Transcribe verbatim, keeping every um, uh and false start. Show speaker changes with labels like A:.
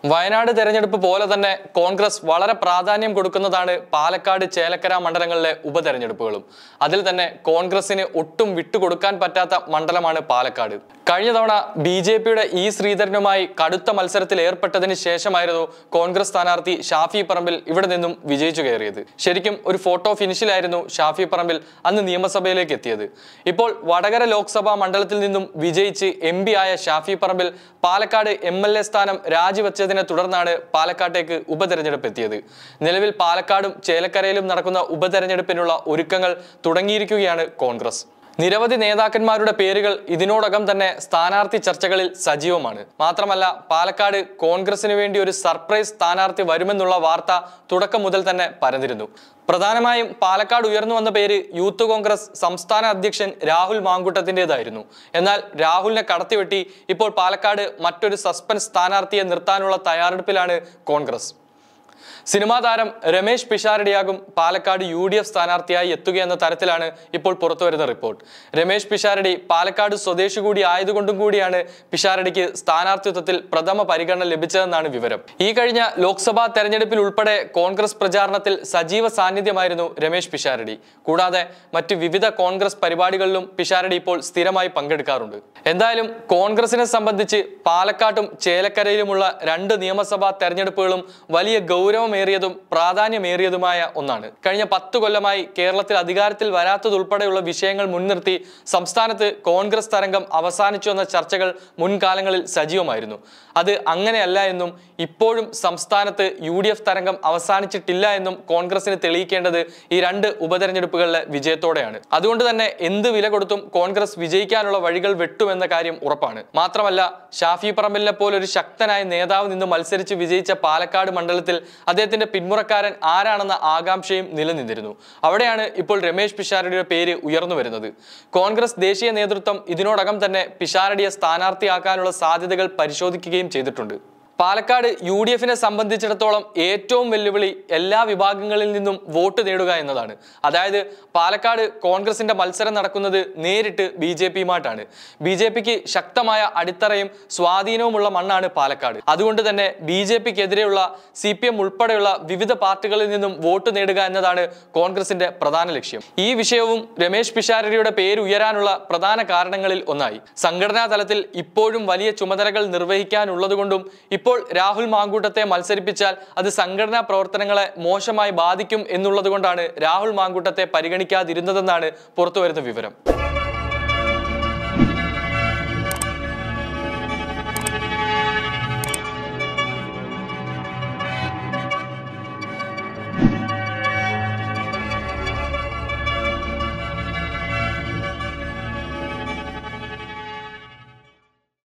A: വയനാട് തെരഞ്ഞെടുപ്പ് പോലെ തന്നെ കോൺഗ്രസ് വളരെ പ്രാധാന്യം കൊടുക്കുന്നതാണ് പാലക്കാട്, ചേലക്കര മണ്ഡലങ്ങളിലെ ഉപതെരഞ്ഞെടുപ്പുകളും. അതിൽ തന്നെ കോൺഗ്രസിന് ഒട്ടും വിട്ടുകൊടുക്കാൻ പറ്റാത്ത മണ്ഡലമാണ് പാലക്കാട്. കഴിഞ്ഞ തവണ ബി ജെ പിയുടെ ഇ ശ്രീധരനുമായി കടുത്ത മത്സരത്തിൽ ഏർപ്പെട്ടതിന് ശേഷമായിരുന്നു കോൺഗ്രസ് സ്ഥാനാർത്ഥി ഷാഫി പറമ്പിൽ ഇവിടെ നിന്നും വിജയിച്ചു കയറിയത്. ശരിക്കും ഒരു ഫോട്ടോ ഫിനിഷിലായിരുന്നു ഷാഫി പറമ്പിൽ അന്ന് നിയമസഭയിലേക്ക് എത്തിയത്. ഇപ്പോൾ വടകര ലോക്സഭാ മണ്ഡലത്തിൽ നിന്നും വിജയിച്ച് എം പി ആയ Shafi Parambil Palakkad M L A സ്ഥാനം രാജിവെച്ചതിനെ തുടർന്നാണ് പാലക്കാട്ടേക്ക് ഉപതെരഞ്ഞെടുപ്പ് എത്തിയത്. നിലവിൽ പാലക്കാടും ചേലക്കരയിലും നടക്കുന്ന ഉപതെരഞ്ഞെടുപ്പിനുള്ള ഒരുക്കങ്ങൾ തുടങ്ങിയിരിക്കുകയാണ് കോൺഗ്രസ്. നിരവധി നേതാക്കന്മാരുടെ പേരുകൾ ഇതിനോടകം തന്നെ സ്ഥാനാർത്ഥി ചർച്ചകളിൽ സജീവമാണ്. മാത്രമല്ല, പാലക്കാട് കോൺഗ്രസിന് വേണ്ടി ഒരു സർപ്രൈസ് സ്ഥാനാർത്ഥി വരുമെന്നുള്ള വാർത്ത തുടക്കം മുതൽ തന്നെ പരന്നിരുന്നു. പ്രധാനമായും പാലക്കാട് ഉയർന്നു വന്ന പേര് യൂത്ത് കോൺഗ്രസ് സംസ്ഥാന അധ്യക്ഷൻ രാഹുൽ മാങ്കൂട്ടത്തിൻ്റെതായിരുന്നു. എന്നാൽ രാഹുലിനെ കടത്തിവെട്ടി ഇപ്പോൾ പാലക്കാട് മറ്റൊരു സസ്പെൻസ് സ്ഥാനാർത്ഥിയെ നിർത്താനുള്ള തയ്യാറെടുപ്പിലാണ് കോൺഗ്രസ്. സിനിമാ താരം രമേശ് പിഷാരടിയാകും പാലക്കാട് യു ഡി എഫ് സ്ഥാനാർത്ഥിയായി എത്തുകയെന്ന തരത്തിലാണ് ഇപ്പോൾ പുറത്തുവരുന്ന റിപ്പോർട്ട്. രമേശ് പിഷാരടി പാലക്കാട് സ്വദേശി കൂടി ആയതുകൊണ്ടും കൂടിയാണ് പിഷാരടിക്ക് സ്ഥാനാർത്ഥിത്വത്തിൽ പ്രഥമ പരിഗണന ലഭിച്ചതെന്നാണ് വിവരം. ഈ കഴിഞ്ഞ ലോക്സഭാ തെരഞ്ഞെടുപ്പിൽ ഉൾപ്പെടെ കോൺഗ്രസ് പ്രചാരണത്തിൽ സജീവ സാന്നിധ്യമായിരുന്നു രമേശ് പിഷാരടി. കൂടാതെ മറ്റ് വിവിധ കോൺഗ്രസ് പരിപാടികളിലും പിഷാരടി ഇപ്പോൾ സ്ഥിരമായി പങ്കെടുക്കാറുണ്ട്. എന്തായാലും കോൺഗ്രസിനെ സംബന്ധിച്ച് പാലക്കാട്ടും ചേലക്കരയിലുമുള്ള രണ്ട് നിയമസഭാ തെരഞ്ഞെടുപ്പുകളും വലിയ ഗൗരവം േറിയതും പ്രാധാന്യമേറിയതുമായ ഒന്നാണ്. കഴിഞ്ഞ പത്തു കൊല്ലമായി കേരളത്തിൽ അധികാരത്തിൽ വരാത്തതുൾപ്പെടെയുള്ള വിഷയങ്ങൾ മുൻനിർത്തി സംസ്ഥാനത്ത് കോൺഗ്രസ് തരംഗം അവസാനിച്ചു എന്ന ചർച്ചകൾ മുൻകാലങ്ങളിൽ സജീവമായിരുന്നു. അത് അങ്ങനെയല്ല എന്നും ഇപ്പോഴും സംസ്ഥാനത്ത് യു ഡി എഫ് തരംഗം അവസാനിച്ചിട്ടില്ല എന്നും കോൺഗ്രസിന് തെളിയിക്കേണ്ടത് ഈ രണ്ട് ഉപതെരഞ്ഞെടുപ്പുകളിലെ വിജയത്തോടെയാണ്. അതുകൊണ്ട് തന്നെ എന്ത് വില കൊടുത്തും കോൺഗ്രസ് വിജയിക്കാനുള്ള വഴികൾ വെട്ടുമെന്ന കാര്യം ഉറപ്പാണ്. മാത്രമല്ല, ഷാഫി പറമ്പിലിനെ പോലൊരു ശക്തനായ നേതാവ് നിന്ന് മത്സരിച്ച് വിജയിച്ച പാലക്കാട് മണ്ഡലത്തിൽ അദ്ദേഹത്തിന്റെ പിന്മുറക്കാരൻ ആരാണെന്ന ആകാംക്ഷയും നിലനിന്നിരുന്നു. അവിടെയാണ് ഇപ്പോൾ രമേശ് പിഷാരടിയുടെ പേര് ഉയർന്നു വരുന്നത്. കോൺഗ്രസ് ദേശീയ നേതൃത്വം ഇതിനോടകം തന്നെ പിഷാരടിയെ സ്ഥാനാർത്ഥിയാക്കാനുള്ള സാധ്യതകൾ പരിശോധിക്കുകയും ചെയ്തിട്ടുണ്ട്. പാലക്കാട് യു ഡി എഫിനെ സംബന്ധിച്ചിടത്തോളം ഏറ്റവും വെല്ലുവിളി എല്ലാ വിഭാഗങ്ങളിൽ നിന്നും വോട്ട് നേടുക എന്നതാണ്. അതായത് പാലക്കാട് കോൺഗ്രസിന്റെ മത്സരം നടക്കുന്നത് നേരിട്ട് ബി ജെ പിയുമായിട്ടാണ്. ബി ജെ പിക്ക് ശക്തമായ അടിത്തറയും സ്വാധീനവുമുള്ള മണ്ണാണ് പാലക്കാട്. അതുകൊണ്ട് തന്നെ ബി ജെ പിക്കെതിരെയുള്ള സി പി എം ഉൾപ്പെടെയുള്ള വിവിധ പാർട്ടികളിൽ നിന്നും വോട്ട് നേടുക എന്നതാണ് കോൺഗ്രസിന്റെ പ്രധാന ലക്ഷ്യം. ഈ വിഷയവും രമേശ് പിഷാരടിയുടെ പേര് ഉയരാനുള്ള പ്രധാന കാരണങ്ങളിൽ ഒന്നായി. സംഘടനാ തലത്തിൽ ഇപ്പോഴും വലിയ ചുമതലകൾ നിർവഹിക്കാനുള്ളതുകൊണ്ടും ഇപ്പോൾ രാഹുൽ മാങ്കൂട്ടത്തെ മത്സരിപ്പിച്ചാൽ അത് സംഘടനാ പ്രവർത്തനങ്ങളെ മോശമായി ബാധിക്കും എന്നുള്ളത് കൊണ്ടാണ് രാഹുൽ മാങ്കൂട്ടത്തെ പരിഗണിക്കാതിരുന്നതെന്നാണ് പുറത്തുവരുന്ന വിവരം.